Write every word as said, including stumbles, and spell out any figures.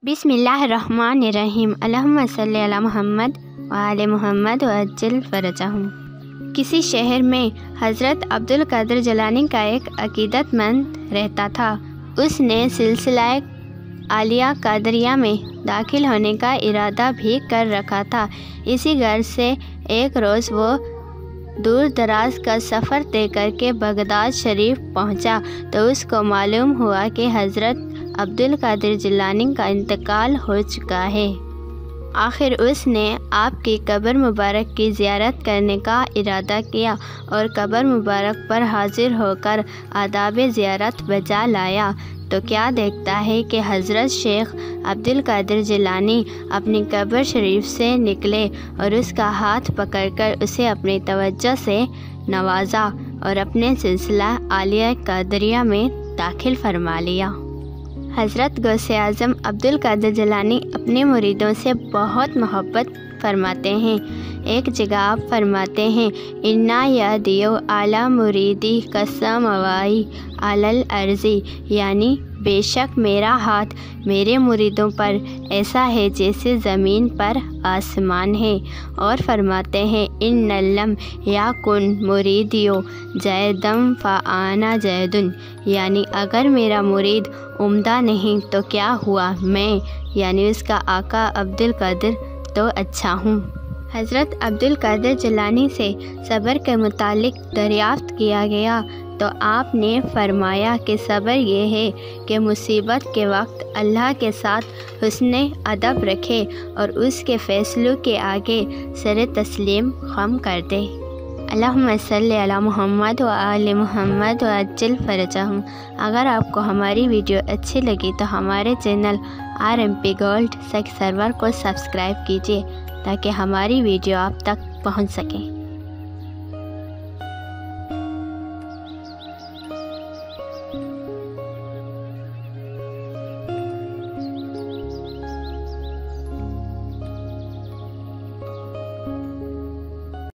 बिस्मिल्लाहिर्रहमानिर्रहीम। अल्लाहुम्मा सल्लि अला मुहम्मद व आले मुहम्मद व अज्जिल फ़रजहुम। किसी शहर में हज़रत अब्दुल कादिर जिलानी का एक अक़ीदतमंद रहता था। उसने सिलसिला आलिया कादरिया में दाखिल होने का इरादा भी कर रखा था। इसी गर्ज से एक रोज़ वो दूर दराज का सफ़र तय करके बगदाद शरीफ पहुंचा तो उसको मालूम हुआ कि हज़रत अब्दुल कादिर जिलानी का इंतकाल हो चुका है। आखिर उसने आपकी कब्र मुबारक की ज़ियारत करने का इरादा किया और कब्र मुबारक पर हाजिर होकर आदाब ज़ियारत बजा लाया तो क्या देखता है कि हज़रत शेख अब्दुल कादिर जिलानी अपनी कब्र शरीफ से निकले और उसका हाथ पकड़कर उसे अपनी तवज्जो से नवाजा और अपने सिलसिला आलिया कादरिया में दाखिल फरमा लिया। हज़रत गौसे आज़म अब्दुल कादिर जिलानी अपने मुरीदों से बहुत मोहब्बत फरमाते हैं। एक जगह आप फरमाते हैं, इन्ना या दियो आला मुरीदी कसम अवाई अलल अर्ज़ी, यानी बेशक मेरा हाथ मेरे मुरीदों पर ऐसा है जैसे ज़मीन पर आसमान है। और फरमाते हैं, इन नल्लम या कुन मुरीदियो जैदम फ़ाना जैदुन, यानी अगर मेरा मुरीद उम्दा नहीं तो क्या हुआ, मैं यानी उसका आका अब्दुल कादिर तो अच्छा हूँ। हज़रत अब्दुल कादिर जिलानी से सब्र के मुतालिक दरियाफ़्त किया गया तो आपने फरमाया कि सब्र ये है कि मुसीबत के वक्त अल्लाह के साथ हुस्न अदब रखे और उसके फ़ैसलों के आगे सर तस्लीम खम कर दे। अल्लाहुम्मा सल्लि अला मुहम्मद व आले मुहम्मद व अज्जिल फ़रजहुम। अगर आपको हमारी वीडियो अच्छी लगी तो हमारे channel R M P gold server को सब्सक्राइब कीजिए ताकि हमारी वीडियो आप तक पहुंच सके।